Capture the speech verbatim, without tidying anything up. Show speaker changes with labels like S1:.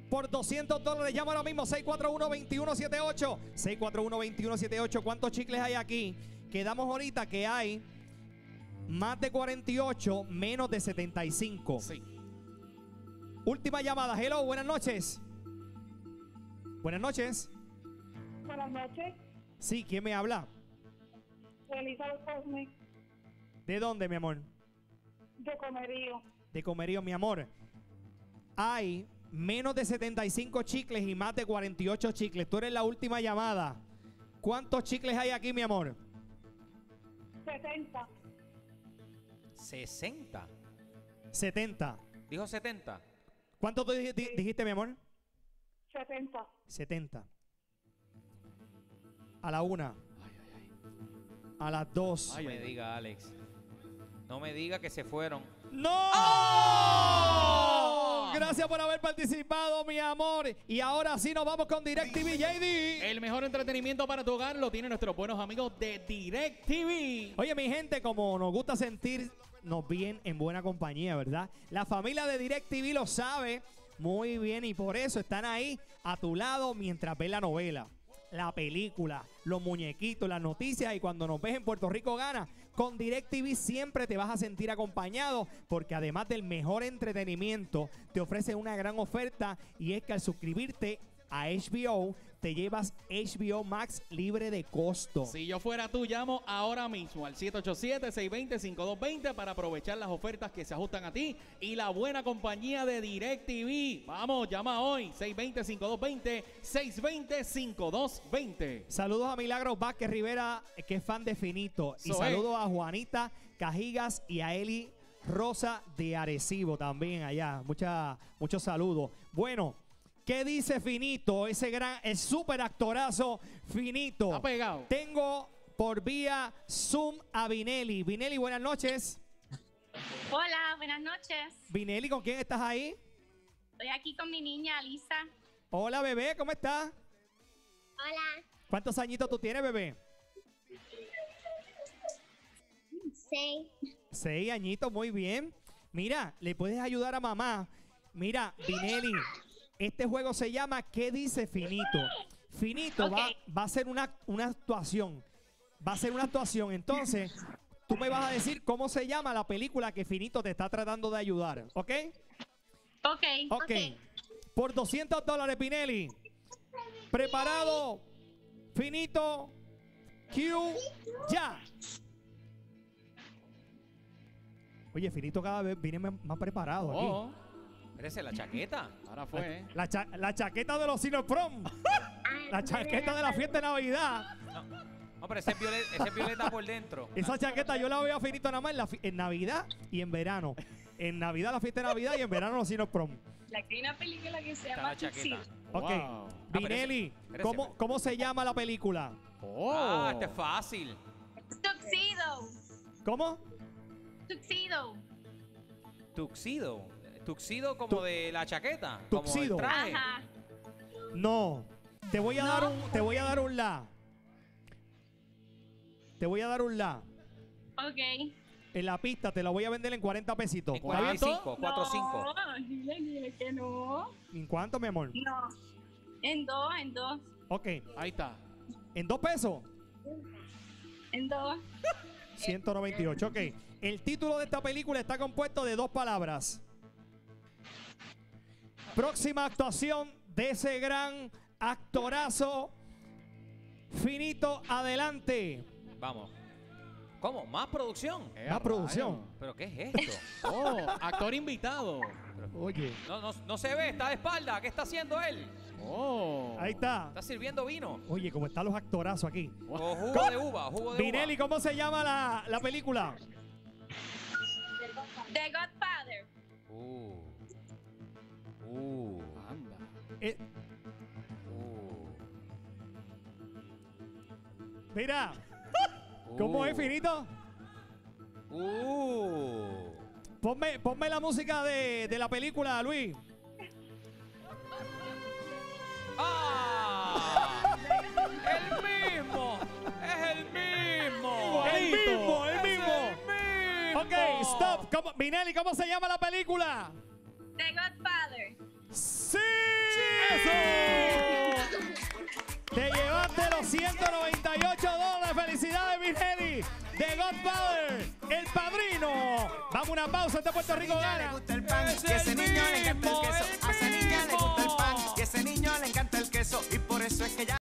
S1: por doscientos dólares. Llama ahora mismo seis cuatro uno, dos uno siete ocho. seis cuatro uno, dos uno siete ocho. ¿Cuántos chicles hay aquí? Quedamos ahorita que hay más de cuarenta y ocho, menos de setenta y cinco.
S2: Sí.
S1: Última llamada. Hello, buenas noches. Buenas noches.
S3: Buenas noches.
S1: Sí, ¿quién me habla?
S3: Elizabeth Cosme,
S1: ¿De dónde, mi amor?
S3: de Comerío.
S1: De Comerío, mi amor. Hay menos de setenta y cinco chicles y más de cuarenta y ocho chicles. Tú eres la última llamada. ¿Cuántos chicles hay aquí, mi amor?
S3: setenta.
S4: sesenta.
S1: setenta.
S4: Dijo setenta.
S1: ¿Cuánto tú dij- di- dijiste, mi amor?
S3: setenta.
S1: setenta. A la una. A las dos.
S4: No me diga, Alex. No me diga que se fueron.
S1: ¡No! Gracias por haber participado, mi amor. Y ahora sí nos vamos con DirecTV, J D.
S2: El mejor entretenimiento para tu hogar lo tienen nuestros buenos amigos de DirecTV.
S1: Oye, mi gente, como nos gusta sentirnos bien en buena compañía, ¿verdad? La familia de DirecTV lo sabe muy bien y por eso están ahí a tu lado mientras ves la novela, la película, los muñequitos, las noticias, y cuando nos ves en Puerto Rico Gana. Con DirecTV siempre te vas a sentir acompañado porque además del mejor entretenimiento te ofrece una gran oferta, y es que al suscribirte a H B O te llevas H B O Max libre de costo.
S2: Si yo fuera tú, llamo ahora mismo al siete ocho siete, seis dos cero, cinco dos dos cero para aprovechar las ofertas que se ajustan a ti y la buena compañía de DirecTV. Vamos, llama hoy, seis dos cero, cinco dos dos cero, seis dos cero, cinco dos dos cero.
S1: Saludos a Milagros Vázquez Rivera, que es fan de Finito. Y
S2: Eso
S1: saludos a Juanita Cajigas y a Eli Rosa de Arecibo también allá. Mucha, muchos saludos. Bueno, ¿qué dice Finito? Ese gran, el súper actorazo Finito.
S2: Ha pegado.
S1: Tengo por vía Zoom a Vinelli. Vinelli, buenas noches.
S5: Hola, buenas noches.
S1: Vinelli, ¿con quién estás ahí?
S5: Estoy aquí con mi niña Lisa.
S1: Hola, bebé, ¿cómo estás?
S6: Hola.
S1: ¿Cuántos añitos tú tienes, bebé?
S6: Seis.
S1: Seis añitos, muy bien. Mira, le puedes ayudar a mamá. Mira, Vinelli, este juego se llama ¿Qué dice Finito? Finito
S5: Ok.
S1: va, va a hacer una, una actuación. Va a hacer una actuación. Entonces, tú me vas a decir cómo se llama la película que Finito te está tratando de ayudar. ¿Ok?
S5: Ok.
S1: Ok.
S6: Ok.
S1: Por doscientos dólares, Vinelli. Preparado. Finito. Q. Ya. Oye, Finito cada vez viene más más preparado aquí.
S2: Oh,
S4: Espérese, la chaqueta.
S2: ahora fue. ¿eh?
S1: La, cha- la chaqueta de los Cineprom. La chaqueta de la fiesta de Navidad.
S4: No, pero ese es violeta, ese es violeta por dentro.
S1: Esa chaqueta yo la veo a Finito nada más en, la fi- en Navidad y en verano. En Navidad la fiesta de Navidad y en verano los Cineprom.
S5: La que hay una película que se
S4: Está
S5: llama
S4: la chaqueta.
S5: Tuxedo.
S1: Ok.
S2: Wow.
S1: Vinelli,
S4: espérese, espérese,
S1: ¿cómo,
S4: espérese.
S1: ¿cómo se llama la película?
S2: Oh.
S4: Ah, este es fácil.
S5: Tuxedo.
S1: ¿Cómo?
S5: Tuxedo.
S4: Tuxido. Tuxido como
S1: Tu-
S4: de la chaqueta.
S1: Tuxedo.
S4: Como el traje.
S5: Ajá.
S1: No. Te voy a dar un, te voy a dar un la. Te voy a dar un la.
S5: Ok.
S1: En la pista te la voy a vender en cuarenta pesitos.
S4: En
S1: ¿Está bien?
S4: cuarenta y cinco, cuatro cinco.
S5: No, dile, dile que no.
S1: ¿En cuánto, mi amor?
S5: No. En dos, en dos.
S1: Ok.
S2: Ahí está.
S1: ¿En dos pesos?
S5: En dos.
S1: ciento noventa y ocho. Ok. El título de esta película está compuesto de dos palabras. Próxima actuación de ese gran actorazo Finito, adelante.
S4: Vamos. ¿Cómo? ¿Más producción?
S2: Eh,
S1: Más producción.
S4: ¿Pero qué es esto?
S2: Oh, actor invitado.
S1: Oye,
S4: No, no, no se ve, está de espalda. ¿Qué está haciendo él?
S2: Oh.
S1: ahí está.
S4: Está sirviendo vino.
S1: Oye, cómo están los actorazos aquí.
S4: O jugo de uva, jugo de
S1: Vinelli,
S4: uva.
S1: ¿cómo se llama la, la película?
S5: The Godfather.
S4: Uh. Uh.
S2: Anda.
S1: Eh,
S4: Uh.
S1: mira, ¿cómo
S4: Uh.
S1: es, Finito?
S4: Uh.
S1: Ponme, ponme la música de, de la película, Luis.
S4: ¡Ah! ¡El mismo! ¡Es el mismo!
S1: El mismo, el
S4: ¡Es
S1: mismo.
S4: el mismo!
S1: Ok, stop. ¿Cómo, Vinelli, ¿cómo se llama la película?
S5: The Godfather.
S1: ¡Sí!
S4: ¡Sí!
S1: y ocho dólares. Felicidades, mi Nelly. De Godfather, el padrino. Vamos a una pausa. Este Puerto Rico gana.
S7: Le gusta el pan, y ese niño le encanta el queso. A esa niña le gusta el pan, y ese niño le encanta el queso. Y por eso es que ya